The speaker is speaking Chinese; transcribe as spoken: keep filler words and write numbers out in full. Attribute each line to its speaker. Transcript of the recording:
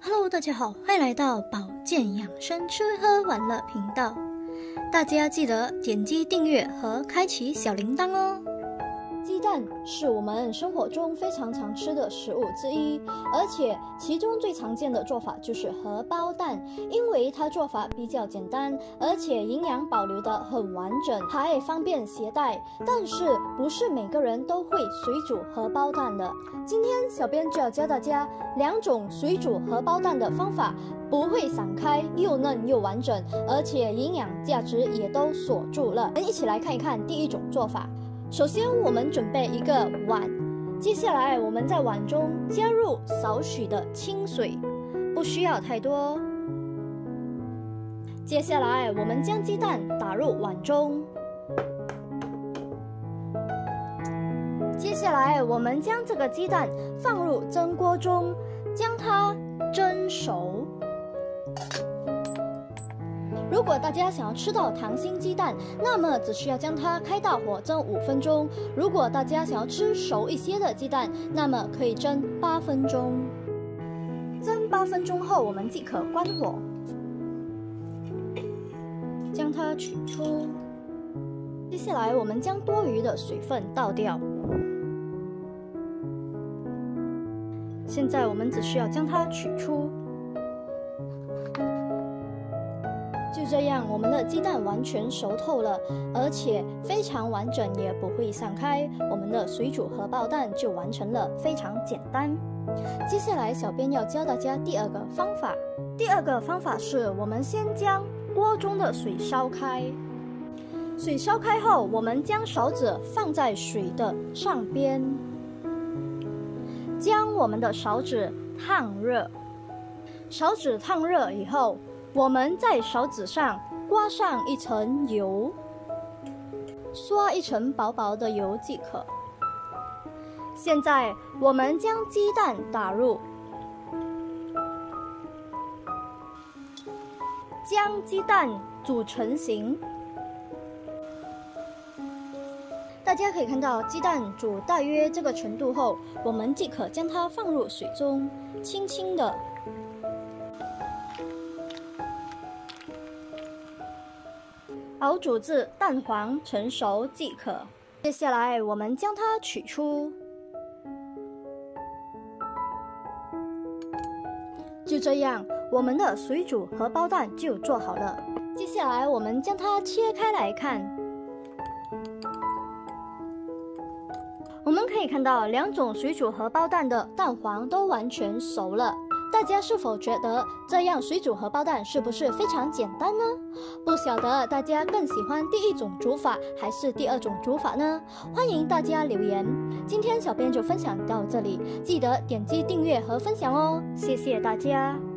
Speaker 1: Hello， 大家好，欢迎来到保健养生吃喝玩乐频道。大家记得点击订阅和开启小铃铛哦。鸡蛋是我们生活中非常常吃的食物之一，而且其中最常见的做法就是荷包蛋，因为它做法比较简单，而且营养保留得很完整，还方便携带。但是不是每个人都会水煮荷包蛋的。今天小编就要教大家两种水煮荷包蛋的方法，不会散开，又嫩又完整，而且营养价值也都锁住了。我们一起来看一看第一种做法。首先，我们准备一个碗，接下来我们在碗中加入少许的清水，不需要太多。接下来，我们将鸡蛋打入碗中。接下来，我们将这个鸡蛋放入蒸锅中，将它蒸熟。如果大家想要吃到溏心鸡蛋，那么只需要将它开大火蒸五分钟。如果大家想要吃熟一些的鸡蛋，那么可以蒸八分钟。蒸八分钟后，我们即可关火，将它取出。接下来，我们将多余的水分倒掉。现在我们只需要将它取出。就这样，我们的鸡蛋完全熟透了，而且非常完整，也不会散开。我们的水煮荷包蛋就完成了，非常简单。接下来，小编要教大家第二个方法。第二个方法是，我们先将锅中的水烧开。水烧开后，我们将勺子放在水的上边，将我们的勺子烫热。勺子烫热以后，我们在勺子上刮上一层油，刷一层薄薄的油即可。现在我们将鸡蛋打入，将鸡蛋煮成型。大家可以看到，鸡蛋煮大约这个程度后，我们即可将它放入水中，轻轻的熬煮至蛋黄成熟即可。接下来，我们将它取出。就这样，我们的水煮荷包蛋就做好了。接下来，我们将它切开来看。我们可以看到，两种水煮荷包蛋的蛋黄都完全熟了。大家是否觉得这样水煮荷包蛋是不是非常简单呢？不晓得大家更喜欢第一种煮法还是第二种煮法呢？欢迎大家留言。今天小编就分享到这里，记得点击订阅和分享哦，谢谢大家。